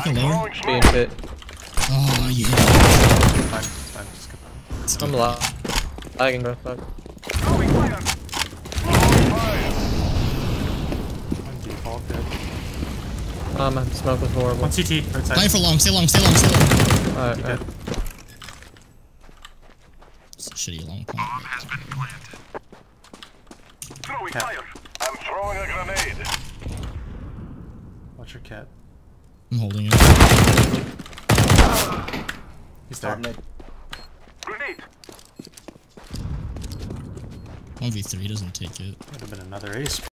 can lower. Being fit. Oh, yeah. Fine. Just I'm lagging, bro. Fuck. one default dead. Man, smoke was horrible. One CT, right side. Fly for long, stay long. Alright, Dead. It's a shitty long point. Throwing fire. I'm throwing a grenade. Watch your cat. I'm holding it. He's there. Grenade. 1v3 doesn't take it. Would have been another ace.